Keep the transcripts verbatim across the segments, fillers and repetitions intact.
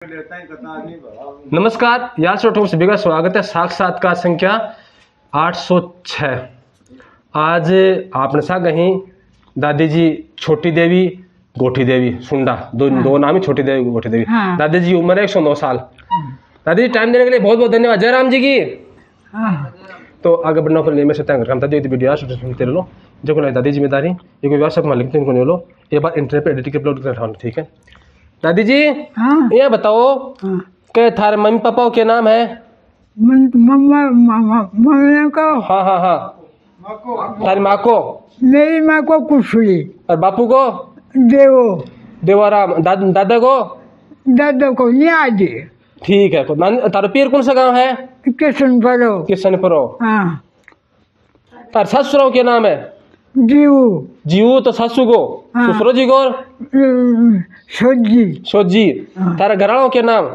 नमस्कार, यार छोटों सभी का स्वागत है। साक्षात्कार संख्या आठ सौ छह। आज आपने सा कहीं दादी जी छोटी देवी गोठी देवी सुंडा दो हाँ। दो नाम ही छोटी देवी गोठी देवी हाँ। दादी जी उम्र है एक सौ नौ साल। दादी जी टाइम देने के लिए बहुत बहुत धन्यवाद। जय राम जी की हाँ। तो आगे बढ़ना पर मैं से तंग दादी वीडियो यार सुनते लो जो को दादी जिम्मेदारी ये कोई व्हाट्सएप में लिखते इनको लो एक बार इंटरनेट पे एडिटिंग अपलोड कर ठीक है। दादी जी हाँ। ये बताओ हाँ। के थारे मम्मी पापा के नाम है? मम्मा मम्मी को हाँ हाँ हाँ थारी माँ को? मेरी माँ को कुशली और बापू को? देवो देवाराम। दा, दादा को? दादा को न्याजी। ठीक है। तारा पीर कौन सा गांव है? किशनपुरो। किशनपुरो हाँ। तार ससुरो के नाम है? जीव। जीव तो सासू को हाँ। ससुरो जी को? सोजी। सोजी हाँ। तारा घराणों के नाम?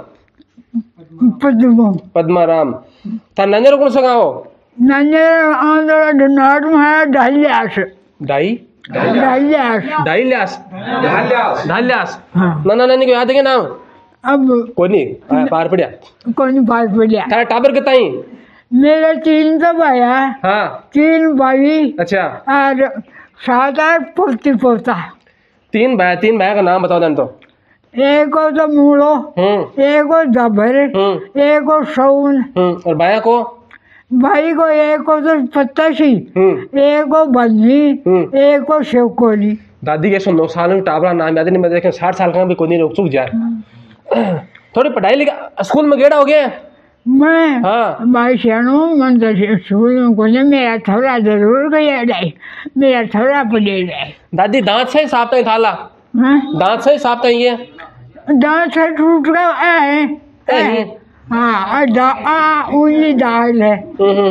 पद्मा पद्माराम। तार नंजर कौन सा गाँव? नंजर आंध्र डनाड में है ढालियास। ढाई ढालियास ढालियास ढालियास ढालियास हाँ। नाना नानी को याद है क्या नाम? अब कोनी पार पड़िया कोनी पार पड़िया। तारा टाबर कितना ही? मेरे तीन तो भाया हाँ। तीन भाई अच्छा और सात आठ पोती पोता। तीन भाई तीन भाई का नाम बताओ देन तो। एक को तो मूलो एक को जबर एक को सौन और भाई को? भाई को एक को तो पत्तासी एक को बन्नी एक को शेवकोली। दादी के सौ नौ साल में टाबरा नाम याद नहीं मैं देखे साठ साल का भी कोई नहीं रोक चुक जाए। थोड़ी पढ़ाई लिखा स्कूल में गेड़ा हो गया? मैं हाँ भाई शानू मन तो स्कूल में को मेरा थोड़ा जरूर गया जाए मेरा थोड़ा पड़े जाए। दादी दांत से ही साफ नहीं थाला? दांत से ही साफ नहीं है? दांत से टूट गया है हाँ उंगली दाल है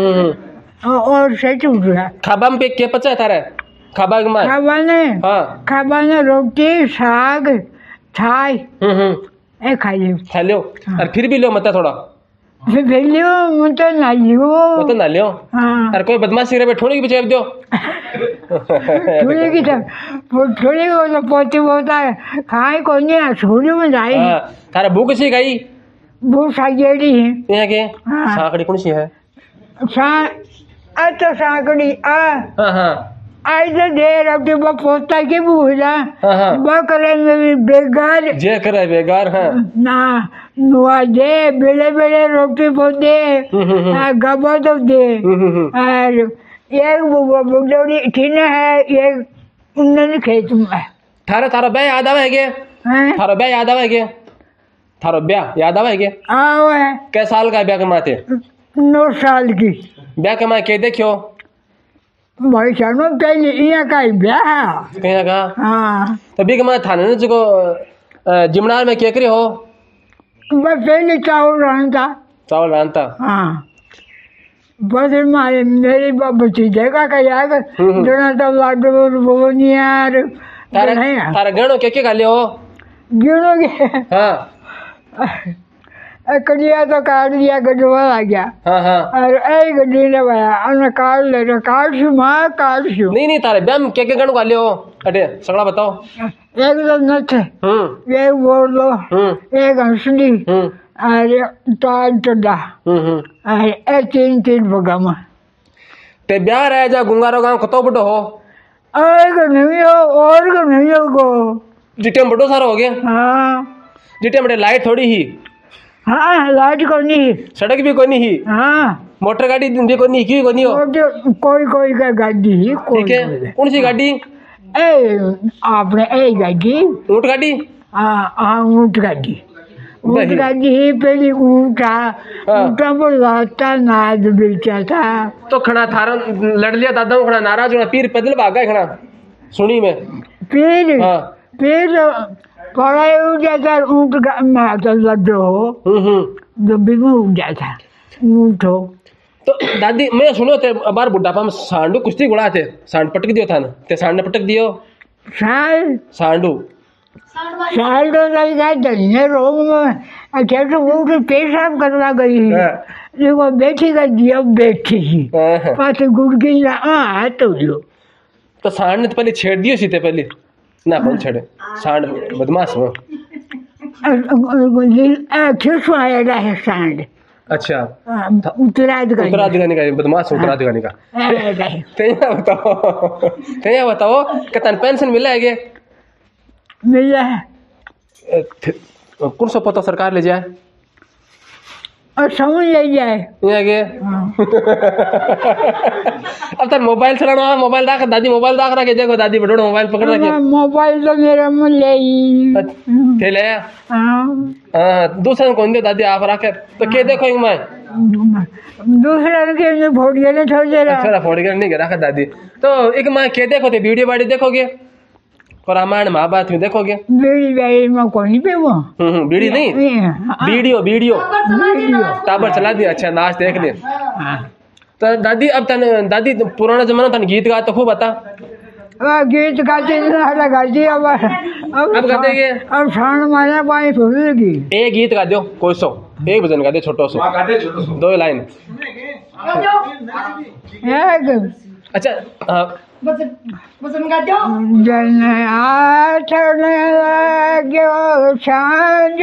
और से टूट गया। खाबा में के पचा है तारे? खाबा में खाबा ने हाँ खाबा ने रोटी साग थाई ए खा लियो खा लियो और फिर भी लो मत थोड़ा फिर लियो मत ना लियो मत ना लियो हाँ। और कोई बदमाशी करे ठोड़ी की बचाव दो ठोड़ी की तो ठोड़ी को तो पोते होता है खाए को नहीं छोड़ी में जाएगी हाँ। तारा भूख सी गई? भूख सागेड़ी है यहाँ के हाँ। साकड़ी कौन सी है? सा अच्छा साकड़ी आ हाँ हाँ आज तो देर अब तो पोता की भूला बकरे में भी बेकार जे करे बेकार है ना नुआ दे बेले बेले रोटी पोते गबा तो दे और एक बुगदौड़ी ठीक है एक उन्नत खेत में थारा थारा ब्याह याद आवा है के? थारा ब्याह याद आवा है के? थारा ब्याह याद आवा है के? आओ है कै साल का ब्याह कमाते? नौ साल की ब्याह कमा के देखियो भाई सानो कहीं यहाँ का ब्याह कहीं का हाँ तभी कमा थाने जो जिमनार में क्या करे हो? बस पहले चावल रांता चावल रांता हाँ बस मारे मेरी बच्ची देखा का यार दोनों तो लाडू बोनी यार तारा तारा गणो क्या क्या खा लियो? गिनो के हाँ कड़िया तो काट दिया गड्ढा आ गया हाँ हाँ और एक गड्ढी ने भाया अन्य काट ले रहा काट शू माँ काट शू नहीं नहीं तारे ब्याम क्या क्या गणो खा लियो? अरे सगड़ा बताओ। एक तो नथ एक बोलो एक हंसली और ताल टड्डा और एक तीन तीन बगामा ते ब्याह रह जा गुंगारो गांव कतो बड़ो हो? एक नहीं हो और को नहीं हो को जिटे में बड़ो सारा हो गया हाँ जिटे में लाइट थोड़ी ही हाँ लाइट को नहीं सड़क भी कोई नहीं हाँ मोटर गाड़ी भी कोई नहीं क्यों कोई हो कोई कोई का गाड़ी ही ठीक है। कौन सी गाड़ी? ए आपने ए गाड़ी ऊँट गाड़ी हाँ हाँ ऊँट गाड़ी ऊँट गाड़ी ही पहले ऊँटा ऊँटा पर लाता नाद बेचा था तो खड़ा थारा लड़ लिया दादा खड़ा नाराज होना पीर पैदल भागा खड़ा सुनी में फिर फिर पढ़ाई उठ जाता ऊँट माता लड्डो हो जो बिगू उठ जाता ऊँट हो तो दादी मैं सुनो थे बार बुढ़ापा में सांडू कुश्ती गुड़ा थे सांड पटक दियो था ना ते सांड ने पटक दियो साल सांडू साल तो लग गया दलने रोग में अच्छा तो वो तो पेशाब करवा गई देखो बैठी का दिया बैठी ही पास गुड़ की हाँ तो जो तो सांड ने तो पहले छेड़ दियो सी थे पहले ना कौन छेड़े सांड बदमाश हो खिसवाएगा है सांड अच्छा उत्तराधिकारी उत्तराधिकारी का बदमाश उत्तराधिकारी का तैयार बताओ तैयार बताओ कितना पेंशन मिला है मिला है कौन सा पता सरकार ले जाए और समझ ले जाए यहाँ के अब तक मोबाइल चलाना मोबाइल दाख दादी मोबाइल दाख रखे देखो दादी बड़ोड़ मोबाइल पकड़ रखे मोबाइल तो मेरा मुँह ले ही ले हाँ दूसरा कौन दे दादी आप रखे तो क्या देखो मैं दूसरा के फोड़ गया छोड़ दे रहा अच्छा फोड़ गया नहीं रखा दादी तो एक मैं क्या देखो थे वीडियो बाड़ी देखोगे और रामायण महाभारत में देखोगे बीड़ी बीड़ी में कौन पे वो बीड़ी नहीं वीडियो वीडियो टाबर चला दिया अच्छा नाच देख ले तो दादी अब तन दादी पुराना जमाना तन गीत गा तो खूब बता गीत गाते गाती अब अब गाते ये अब शान माया पानी फूलेगी एक गीत गा दो कोई सो एक भजन गा दे छोटो सो दो लाइन अच्छा जन आठन लाग्यो सांझ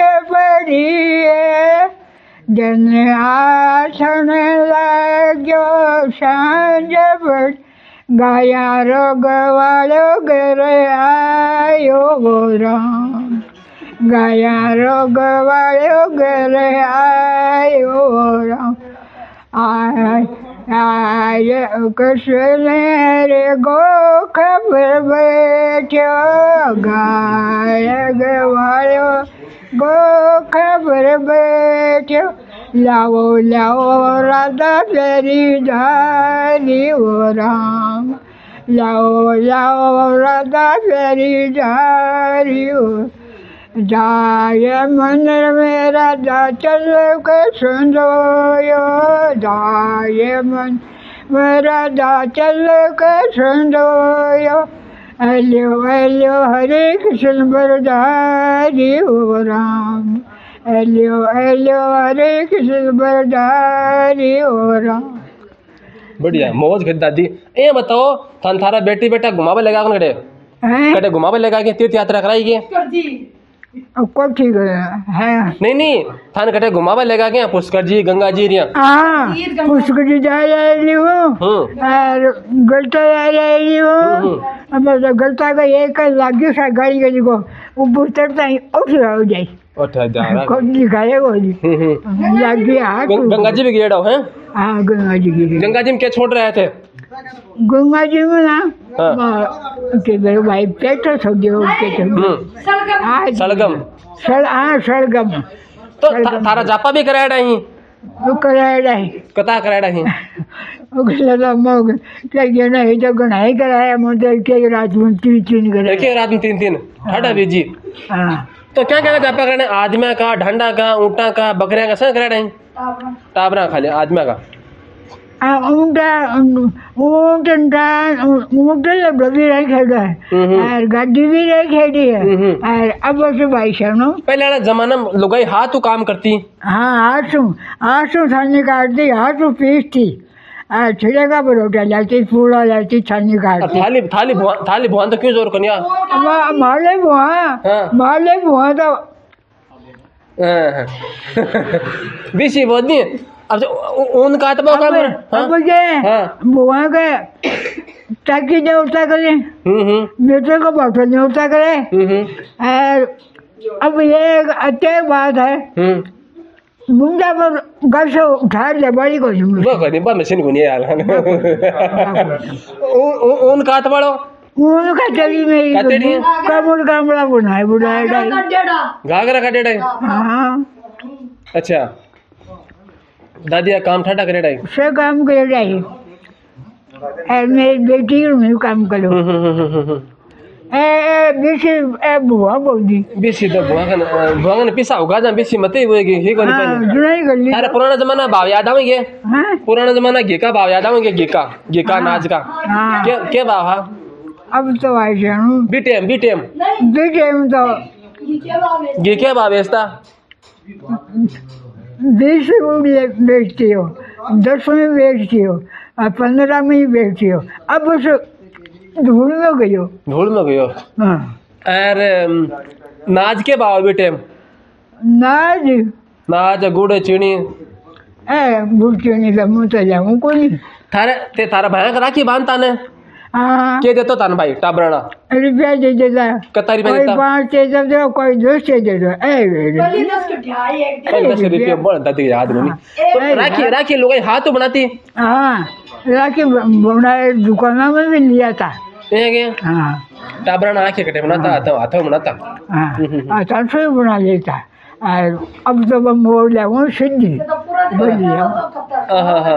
पड़िए जन आठन लाग्यो सांझ पड़ गाया रोग वालो घर आयो राम गाया रोग वालो घर आयो राम आय आय कृष्ण रे गो खबर बैठो गाय गवायो गो खबर बैठो लाओ लाओ राधा तेरी धारी ओ राम लाओ लाओ राधा तेरी धारी ओ जाय मंदिर में राजा चल के सुंदोयो जाय मन में राजा चल के सुंदोयो अल्यो अल्यो हरे कृष्ण बरदारी हो राम अल्यो अल्यो हरे कृष्ण बरदारी हो राम बढ़िया मौज कर दादी ये बताओ थान थारा बेटी बेटा घुमावे लगा कौन कटे कटे घुमावे लगा के तीर्थ यात्रा कराई को ठीक है नहीं नहीं थान कटे घुमावे लगा के पुष्कर जी गंगा जी रिया हाँ पुष्कर जी जा रही हूँ और गलता जा रही हूँ अब गलता का एक लाग्यो सा गाड़ी गाड़ी को ऊपर चढ़ता ही उठ हो जाए उठा जा रहा खुद दिखाए वो जी लग गया गंगा जी भी गिरा है हाँ गंगा जी गिरी गंगा जी में क्या छोड़ रहे थे गंगा जी में ना के मेरे भाई पेट्रोल हो गया के सलगम सर हाँ सलगम तो थारा जापा भी कराया रही वो कराया रही कता कराया रही वो कहला मोग क्या ये ना ये तो गनाई कराया मुझे के रात में तीन तीन कराया के रात में तीन तीन ठाडा बीजी हाँ तो क्या क्या जापा कराने आदमिया का ढंडा का ऊँटा का बकरिया का सब कराया रही टाबरा खाली आदमिया का ऊँटा ऊँटा ऊँटा लगभग भी नहीं खेला है और गाड़ी भी नहीं खेली है और अब से भाई साहब पहले वाला जमाना में लोग हाथ काम करती हाँ हाथ हाथ छानी काटती हाथ पीसती छिड़े का परोटा लाती पूरा लाती छानी काटती थाली थाली थाली भुआ तो क्यों जोर कनिया माले भुआ माले भुआ तो बीसी बहुत नहीं अब ऊन काटबो अब अब के बुआ के ताकि ने उठा करे बेटे को बैठो ने उठा करे और अब ये अच्छी बात है मुंडा पर घर से उठा ले बड़ी को वो कहीं पर मशीन को नहीं यार ऊन काट पड़ो ऊन का चली में कतेड़ी कमल कमला बनाए बुलाए घाघरा का डेढ़ हाँ अच्छा दादिया काम ठाटा करे डाई से काम करे डाई ए मेरी बेटी में काम करो ए ए बेसी ए बुआ बोली बेसी तो बुआ का बुआ ने पिसा होगा जब बेसी मत ही होएगी हे कोनी पर जुनाई कर ली अरे पुराना जमाना भाव याद आवेंगे हां पुराना जमाना घी का भाव याद आवेंगे घी का घी का नाच का क्या क्या भाव है अब तो आई जानू बीटेम बीटेम बीटेम तो घी क्या भाव बेचता बीस में बेचती हो दस में बेचती हो और पंद्रह में ही बेचती हो अब उस धूल में गई हो धूल में गई हो हाँ अरे नाच के भाव बेटे ना जी नाज गुड़ चीनी ए गुड़ चीनी तो मुँह तो जाऊँ को नहीं थारे ते तारा भैंक राखी बांधता ने हाँ के देतो तान भाई टाबराना रुपया दे देता कता रुपया कोई देता पाँच दे दो कोई दस दे दो ए पहले दस रुपये बोल दादी याद नहीं तो राखी राखी लोग हाथ बनाती हाँ राखी बनाए दुकानों में भी लिया था ये के हाँ टाबराना आंखें कटे बनाता हाथों हाथों बनाता हाँ आता से बना लेता और अब तो मैं मोड़ लाऊं सीधी बढ़िया हाँ हाँ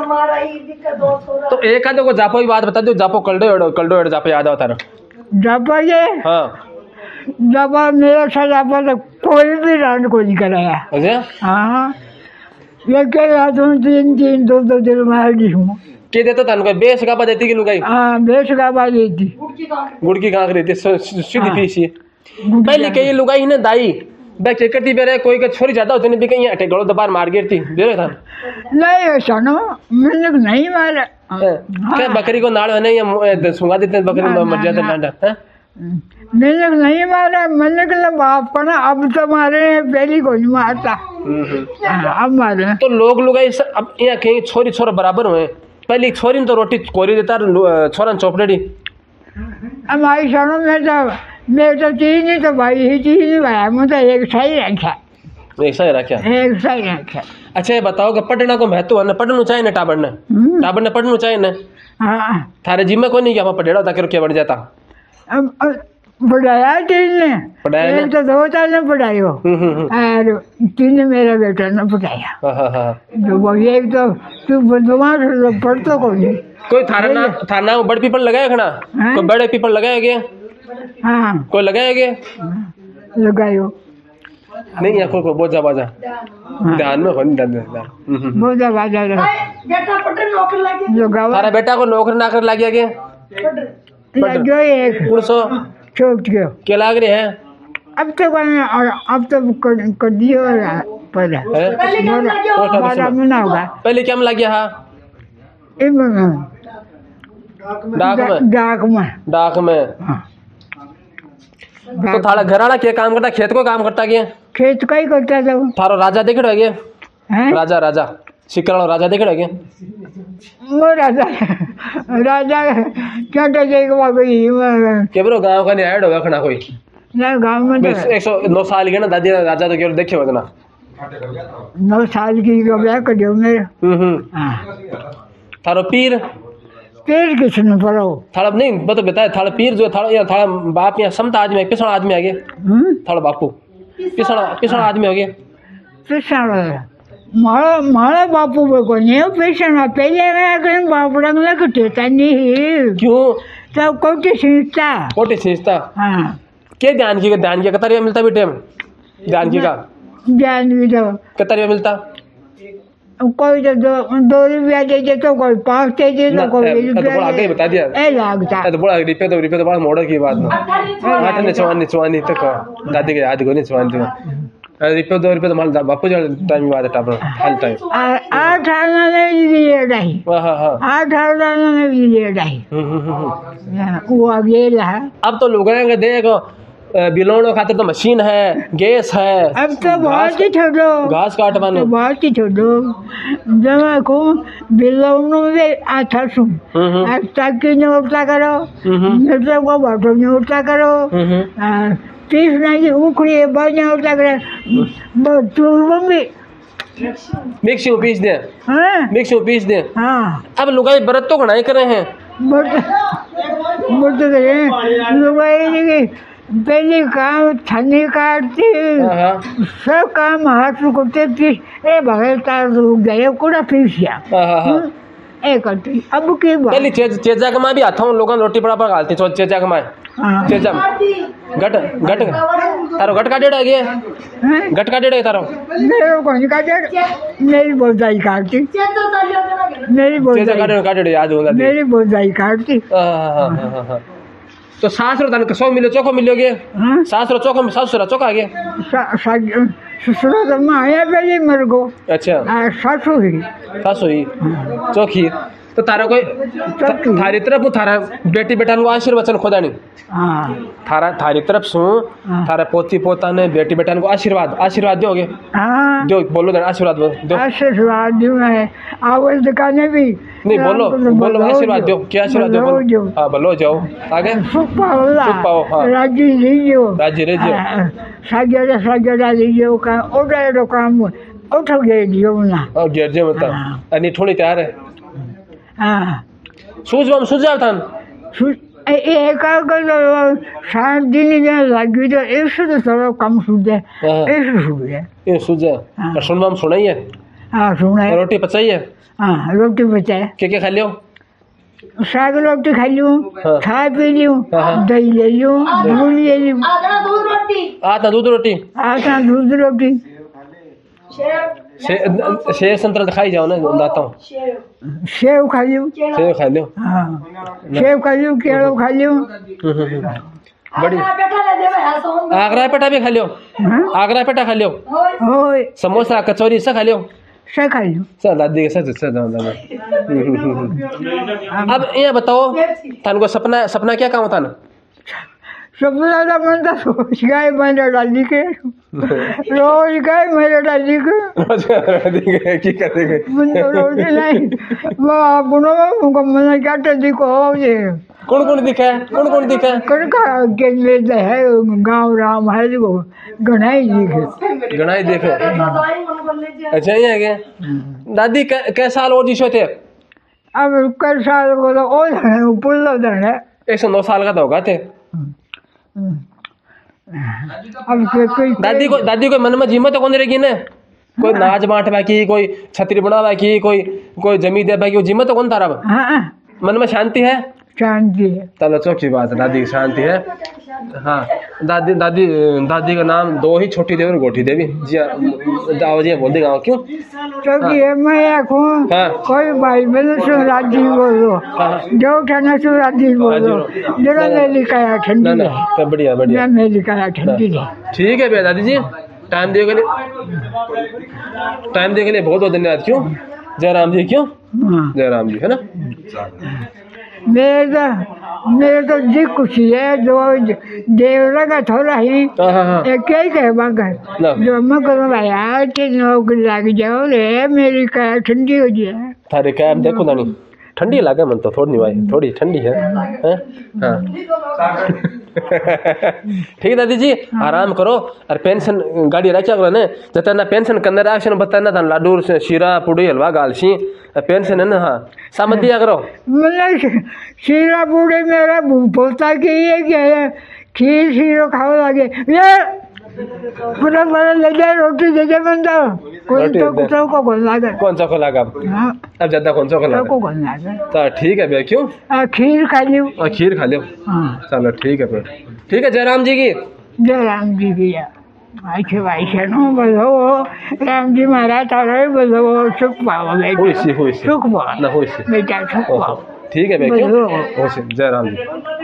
तो एक आधे को जापो की बात बता दो जापो कल्डो एडो कल्डो एडो जापो याद आता जापा ये हाँ जापा मेरा सा जापा तो कोई भी राउंड को नहीं कराया अच्छा हाँ ये क्या याद हूँ तीन तीन दो दो दिन मार दी हूँ के देता था उनको बेस गापा देती कि लुगाई हाँ बेस गापा देती गुड़ की कांक रहती सीधी फीसी पहले कई लुगाई ने दाई बैग चेक करती बेरे कोई का छोरी ज्यादा होती नहीं भी कहीं अटे गलो दबार मार गिरती बेरे था नहीं ऐसा ना मैंने नहीं मारा क्या बकरी को नाड़ है या सुंगा देते हैं बकरी मर जाता डांडा है मैंने नहीं मारा मैंने कहा बाप का ना अब तो मारे पहली को नहीं मारता अब मारे तो लोग लुगाई अब यहाँ कहीं छोरी छोरा बराबर हुए पहले छोरी तो रोटी कोरी देता छोरा चौपड़ी हमारी शरणों में तो मैं तो चीज नहीं तो भाई ही चीज नहीं भाई मैं तो एक सही रखा एक सही रखा एक सही रखा अच्छा ये बताओ कि पढ़ना को महत्व है ना पढ़ना चाहिए ना टाबर ने टाबर ने पढ़ना चाहिए ना हाँ थारे जिम्मे को नहीं क्या मैं पढ़ेड़ा था क्या बढ़ जाता अब पढ़ाया तीन ने पढ़ाया एक तो दो चार ने पढ़ाई हो और तीन ने मेरा बेटा ने पढ़ाया जो वो एक तो तू बदमाश पढ़तो को नहीं कोई थारा ना थाना बड़ पीपल लगाया खना कोई बड़े पीपल लगाया गया हाँ कोई लगाया गया लगायो नहीं या कोई बोझा बाजा ध्यान में कोई ध्यान बोझा बाजा लगाओ थारा बेटा को नौकरी ना कर लग गया जो एक पुरसो छोट गयो क्या लाग रहे हैं अब तो अब तो कर, कर दियो पर बारह महीना होगा पहले क्या में लग गया डाक में डाक में डाक में तो थारा घर वाला क्या काम करता खेत को काम करता क्या खेत का ही करता था थारो राजा देख रहे गया राजा राजा सिकरा राजा देख रहे गया वो राजा राजा क्या कहते के ब्रो गांव का नहीं ऐड होगा खना कोई ना गांव में तो एक सौ नौ साल के ना दादी राजा तो केवल देखे होगा ना नौ साल की जो ब्याह कर दियो मेरे थारो पीर पीर किसने पढ़ो थाड़ा नहीं बता बताया थाड़ा पीर जो थाड़ा या थाड़ा बाप या समता आदमी पिछड़ा आदमी आ गया थाड़ा बापू पिछड़ा पिछड़ा आदमी हो गया पिछड़ा मारा मारा बापू को नहीं पिछड़ा पहले रहा कहीं बाप रंगला कटेता नहीं क्यों तब कोटी सींचता कोटी सींचता हाँ क्या ध्यान की ध्यान की कतरिया मिलता भी टाइम ध्यान की का ध्यान भी दो कतरिया मिलता कोई तो दो दो रुपया दे दे तो कोई पाँच दे दे तो कोई रुपया आगे बता दिया ए लागता तो बड़ा रुपये तो रुपये तो बड़ा मोड़ा की बात ना आठ ने चवानी चवानी तक दादी के याद को नहीं चवानी रुपये दो रुपये तो माल बापू जो टाइम बात है टापर हाल टाइम आठ आना नहीं दिए नहीं हाँ हाँ आठ आना नहीं दिए नहीं वो आगे रहा अब तो लोग देखो बिलोड़ो खातिर तो मशीन है गैस है अब तो बहुत ही छोड़ो घास काटवाने तो बहुत ही छोड़ो जब को बिलोड़ो में आता सुन अब ताकि नहीं उठता करो मतलब को बाटो नहीं उठता करो तीस नहीं उखड़ी बाज नहीं उठता करो चूरमा में मिक्सी पीस दे हाँ मिक्सी पीस दे हाँ अब लुगाई व्रत तो घनाई करे हैं बट बट लुगाई पहले काम छन्नी काटती सब काम हाथ में करते थी ए भगत तार गए कूड़ा पीसिया ए करती अब की बात पहले चेज चेजा कमा भी आता हूँ लोगों रोटी पड़ा पर गालती चो चेजा कमाए चेजा गट गट तारो गट काटेड़ा है ये गट काटेड़ा है तारो मेरे को नहीं काटेड़ा मेरी बोझाई काटती मेरी बोझाई काटेड़ा काटेड़ा याद होगा मेरी बोझाई काटती तो सास रो तन सौ मिलो चोखो मिलोगे सास रो चोखो सास रो चोखा गया ससुर तो माया पहले मेरे को अच्छा सासू ही सासू ही चोखी तो तारा कोई सबकी। थारी तरफ थारा बेटी बेटा को आशीर्वचन खोदा नहीं हाँ थारा थारी तरफ सु हाँ। थारा पोती पोता ने बेटी बेटा को आशीर्वाद आशीर्वाद दोगे हाँ दो बोलो देना आशीर्वाद दो आशीर्वाद दूँ मैं आवाज दुकाने भी नहीं बोलो बोलो आशीर्वाद दो क्या आशीर्वाद दो बोलो जो हाँ बोलो जाओ आगे सुख पाओ सुख पाओ, हाँ। राजी लीजियो राजी रहिजो। सागेरा सागेरा लीजियो का ओडा काम उठ गए दियो ना और गिर जे मत हाँ। अनि थोड़ी तैयार है हाँ सूझ बम सूझ जाओ थान सु- ए ए का कर सात दिन जहाँ लगी तो एक सौ तो थोड़ा कम सूझे हाँ। एक सौ सूझे ये सूझ जा हाँ। और सुन बम सुनाई है हाँ सुना है रोटी पचाई है हाँ रोटी बचाए के के खा लियो साग रोटी खा लूँ हाँ। खा पी लूँ हाँ। दही ले लूँ दूध ले लूँ आता दूध रोटी आटा दूध रोटी से सेव संतरा तो खाई जाओ ना लाता हूँ सेव खा लूँ सेव खा लियो हाँ सेव खा लूँ केलो खा लूँ बड़ी आगरा पेटा भी खा लियो हाँ आगरा पेटा खा लियो होय समोसा कचौरी सब खा लियो से खा लूँ सर दादी के सच सच अब ये बताओ थान को सपना सपना क्या काम था ना सपना था मन तो सोच गए मैंने डाली के रोज गए मेरे डाली के की करते गए मन तो रोज नहीं वो अपनों मुझको मैंने क्या टदी को हो ये कौन कौन दिखा है कौन कौन दिखा है कर का के ले है गांव राम है जो गणाई जी के गणाई देखे अच्छा ये है क्या दादी कै कै साल और जीशो थे अब कर साल को तो ओ है पुल्लो दने एक सौ नौ साल का तो होगा थे अब के कोई दादी को दादी को मन में जिम्मत कौन रहेगी ना कोई नाच बांट बाकी कोई छतरी बना बाकी कोई कोई जमी दे बाकी जिम्मत कौन तारा हाँ मन में शांति है शांति है चलो चौकी बात है दादी की शांति है हाँ दादी दादी दादी का नाम दो ही छोटी देवी और गोठी देवी जी दावा जी बोल देगा क्यों क्योंकि ये मैं आखूं हाँ। कोई भाई बहन से राजी बोलो हाँ। जो ठाना से राजी बोलो जरा मैं लिखाया ना ठंडी ना है सब बढ़िया बढ़िया मैं लिखाया ठंडी है ठीक है भैया दादी जी टाइम देने के लिए टाइम देने के लिए बहुत बहुत धन्यवाद क्यों जय राम जी क्यों हाँ। जय राम जी है ना मेरे तो मेरे तो जी खुशी है जो देवरा का थोड़ा ही हाँ हाँ हाँ एक ही कह मगर ना। जो मैं करूँ भाई कि नौकरी लग जाओ रे मेरी क्या ठंडी हो जाए थारे क्या देखो ना नहीं ठंडी लगे मन तो थोड़ी नहीं भाई थोड़ी ठंडी है हैं? हाँ ठीक है दादी जी आराम करो और पेंशन गाड़ी रखा करो ना जतना पेंशन कंदर आशन बताना था लाडू से शीरा पुड़ी हलवा गालसी पेंशन है ना हाँ सामत दिया करो मतलब शीरा पूरे मेरा पोता की ये क्या है खीर शीरो खाओ लगे ये पूरा बड़ा ले जाए रोटी दे दे बंदा कोई रोटी तो दे। कुछ को बोल लगा कौन सा खोला अब हाँ अब ज्यादा कौन सा खोला तो को बोल लगा तो ठीक है भैया क्यों आ, खीर खा लियो और खीर खा लो हाँ चलो ठीक है फिर ठीक है जय राम जी की जय राम जी की ऐसे वैसे नो बोलो राम जी महाराज तारा बोलो सुख पाओ हुई बेटा सी हुई सी सुख पाओ ना हुई सी बेटा सुख पाओ ठीक है भैया क्यों बोलो। हुई सी जय राम जी